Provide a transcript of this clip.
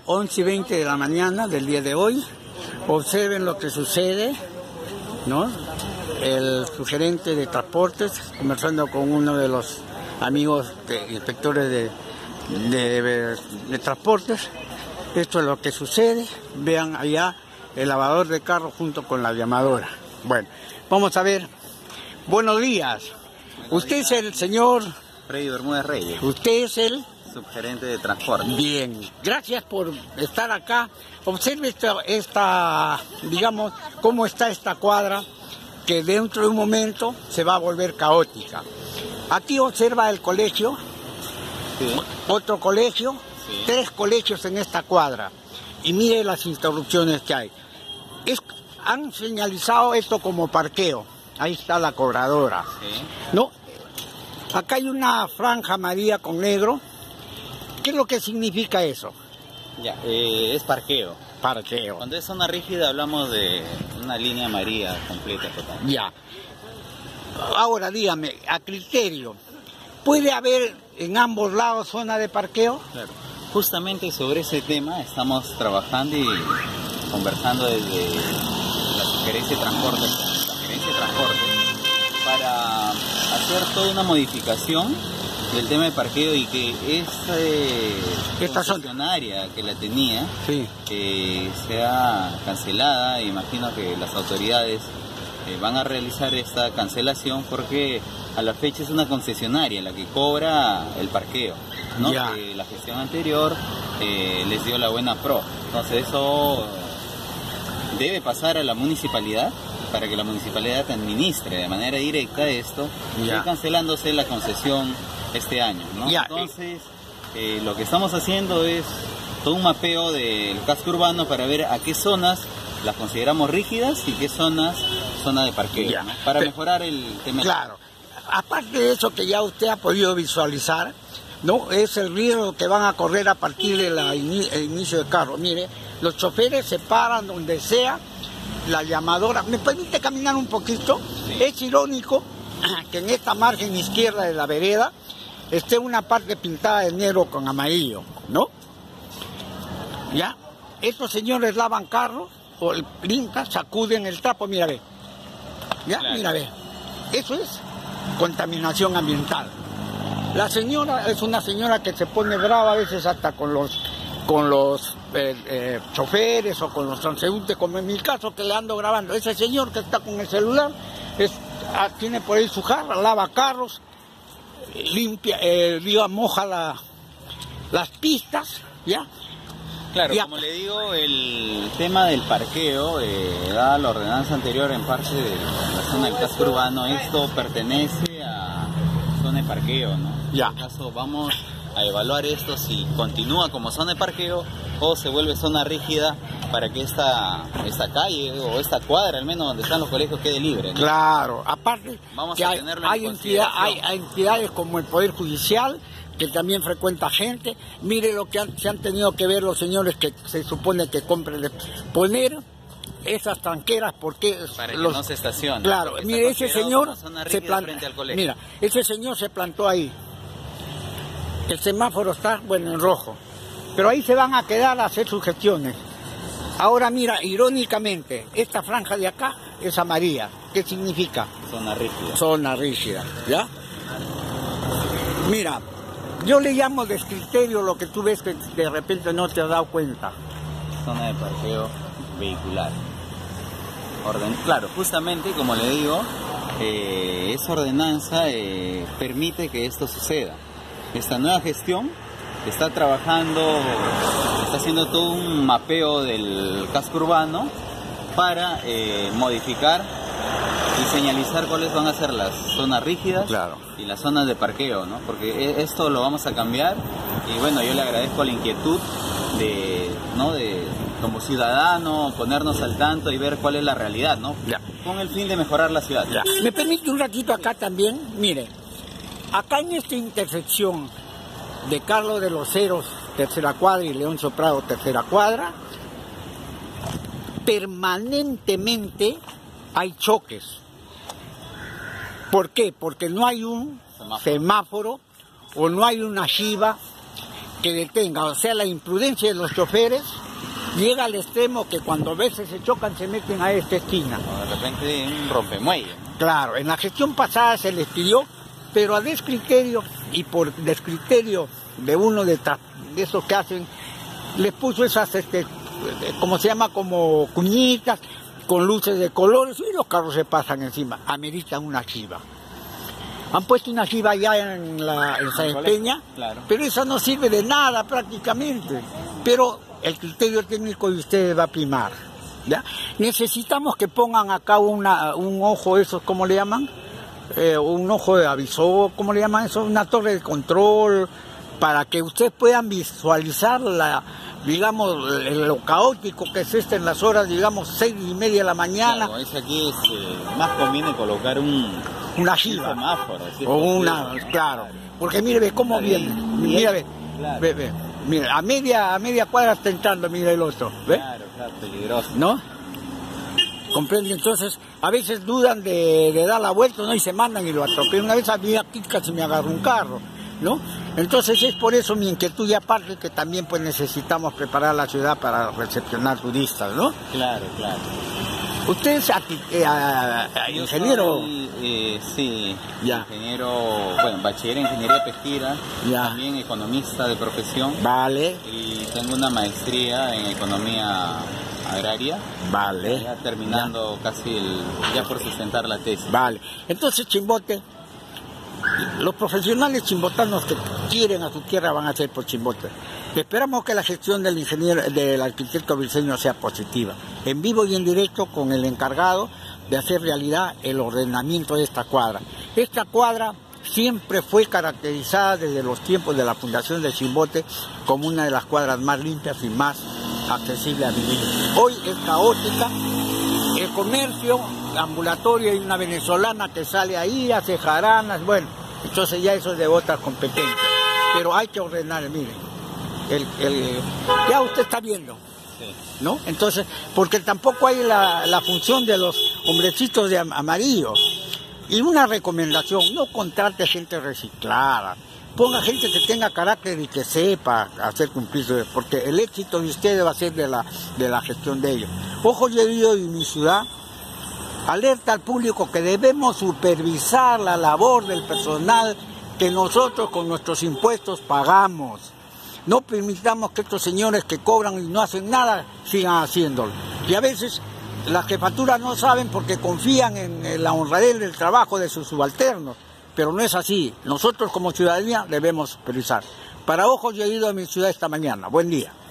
11:20 de la mañana del día de hoy. Observen lo que sucede, ¿no? El subgerente de transportes, conversando con uno de los amigos inspectores de transportes. Esto es lo que sucede. Vean allá el lavador de carro junto con la llamadora. Bueno, vamos a ver. Buenos días. Usted es el señor Freddy Bermúdez Reyes. Usted es el subgerente de transporte. Bien, gracias por estar acá. Observe digamos, cómo está esta cuadra, que dentro de un momento se va a volver caótica. Aquí observa el colegio, Sí. otro colegio, Sí. 3 colegios en esta cuadra. Y mire las interrupciones que hay. Han señalizado esto como parqueo. Ahí está la cobradora. Sí. ¿No? Acá hay una franja amarilla con negro. ¿Qué es lo que significa eso? Ya, es parqueo. Parqueo. Cuando es zona rígida hablamos de una línea amarilla completa total. Ya. Ahora dígame, a criterio, ¿puede haber en ambos lados zona de parqueo? Claro. Justamente sobre ese tema estamos trabajando y conversando desde la Sugerencia de Transporte, la Gerencia de Transporte, para hacer toda una modificación del tema de parqueo y que esta concesionaria que la tenía Sí. sea cancelada. Imagino que las autoridades van a realizar esta cancelación porque a la fecha es una concesionaria la que cobra el parqueo, ¿no? Que la gestión anterior les dio la buena pro. Entonces eso debe pasar a la municipalidad para que la municipalidad administre de manera directa esto, cancelándose la concesión este año, ¿no? Entonces lo que estamos haciendo es todo un mapeo del casco urbano para ver a qué zonas las consideramos rígidas y qué zonas zona de parqueo, ¿no? Para mejorar el tema. Claro. Aparte de eso que ya usted ha podido visualizar, ¿no? Es el riesgo que van a correr a partir del inicio del carro. Mire, los choferes se paran donde sea, la llamadora. ¿Me permite caminar un poquito? Sí. Es irónico que en esta margen izquierda de la vereda esté una parte pintada de negro con amarillo, ¿no? ¿Ya? Estos señores lavan carros, o limpian, sacuden el trapo, mira, ve. ¿Ya? Claro. Mira, ve. Eso es contaminación ambiental. La señora es una señora que se pone brava a veces hasta con los choferes o con los transeúntes, como en mi caso que le ando grabando. Ese señor que está con el celular tiene por ahí su jarra, lava carros, limpia, moja las pistas, ¿ya? Claro, como le digo, el tema del parqueo, dada la ordenanza anterior en parte de la zona del casco urbano, esto pertenece a zona de parqueo, ¿no? En este caso vamos a evaluar esto si continúa como zona de parqueo o se vuelve zona rígida para que esta calle o esta cuadra, al menos donde están los colegios, quede libre, ¿no? Claro, aparte vamos que a tenerlo en consideración. hay entidades como el Poder Judicial, que también frecuenta gente. Mire lo que se han tenido que ver los señores que se supone que compren, poner esas tranqueras porque para que no se estacione. Claro, mire, ese señor mira, ese señor se plantó ahí. El semáforo está, bueno, en rojo, pero ahí se van a quedar a hacer sus gestiones. Ahora mira, irónicamente, esta franja de acá es amarilla. ¿Qué significa? Zona rígida. Zona rígida, ¿ya? Mira, yo le llamo descriterio lo que tú ves que de repente no te has dado cuenta. Zona de parqueo vehicular. Claro, justamente como le digo, esa ordenanza permite que esto suceda. Esta nueva gestión está trabajando, está haciendo todo un mapeo del casco urbano para modificar y señalizar cuáles van a ser las zonas rígidas y las zonas de parqueo, ¿no? Porque esto lo vamos a cambiar y bueno, yo le agradezco la inquietud de como ciudadano ponernos al tanto y ver cuál es la realidad, ¿no? Con el fin de mejorar la ciudad. ¿Me permite un ratito acá también? Mire, acá en esta intersección de Carlos de los Heros, tercera cuadra, y Leoncio Prado, tercera cuadra, permanentemente hay choques. ¿Por qué? Porque no hay un semáforo o no hay una chiva que detenga, o sea, la imprudencia de los choferes llega al extremo que cuando a veces se chocan se meten a esta esquina. O de repente un rompemuelle, ¿no? Claro, en la gestión pasada se les pidió, pero a descriterio y por descriterio de uno de esos que hacen, les puso esas, como se llama, como cuñitas, con luces de colores, y los carros se pasan encima, ameritan una jiba. Han puesto una jiba allá en Sáenz Peña, claro, pero esa no sirve de nada prácticamente. Pero el criterio técnico de ustedes va a primar, ¿ya? Necesitamos que pongan acá un ojo, esos, ¿cómo le llaman? Un ojo de avisor, ¿cómo le llaman eso? Una torre de control, para que ustedes puedan visualizar digamos, lo caótico que es en las horas, digamos, 6:30 de la mañana. Claro, es aquí más conviene colocar una jiba, semáforo, claro, porque mire cómo viene, mira, claro. Ve, mira, a media cuadra está entrando, mira el otro, ¿ve? Claro, peligroso. ¿No? ¿Comprende? Entonces, a veces dudan de dar la vuelta, ¿no? Y se mandan y lo atropellan. Una vez a mí aquí casi me agarró un carro, ¿no? Entonces es por eso mi inquietud, y aparte que también pues necesitamos preparar la ciudad para recepcionar turistas, ¿no? Claro. Usted es ingeniero. Sí, ya. Ingeniero, bueno, bachiller en ingeniería pesquera, ya. También economista de profesión. Vale. Y tengo una maestría en economía agraria. Vale. Ya terminando casi ya por sustentar la tesis. Vale. Entonces, Chimbote, los profesionales chimbotanos que quieren a su tierra van a hacer por Chimbote. Esperamos que la gestión del arquitecto briseño sea positiva, en vivo y en directo con el encargado de hacer realidad el ordenamiento de esta cuadra. Esta cuadra siempre fue caracterizada desde los tiempos de la fundación de Chimbote como una de las cuadras más limpias y más accesibles a vivir. Hoy es caótica, el comercio ambulatorio, hay una venezolana que sale ahí, hace jaranas, bueno, entonces ya eso es de otra competencia, pero hay que ordenar, miren. Ya usted está viendo, sí, ¿no? Entonces, porque tampoco hay la función de los hombrecitos de amarillo. Y una recomendación, no contrate gente reciclada, ponga gente que tenga carácter y que sepa hacer cumplir, porque el éxito de ustedes va a ser de la gestión de ellos. Ojo, yo digo, en mi ciudad, alerta al público que debemos supervisar la labor del personal que nosotros con nuestros impuestos pagamos. No permitamos que estos señores que cobran y no hacen nada sigan haciéndolo. Y a veces las jefaturas no saben porque confían en la honradez del trabajo de sus subalternos. Pero no es así. Nosotros como ciudadanía debemos supervisar. Para Ojos, yo he ido a mi ciudad esta mañana. Buen día.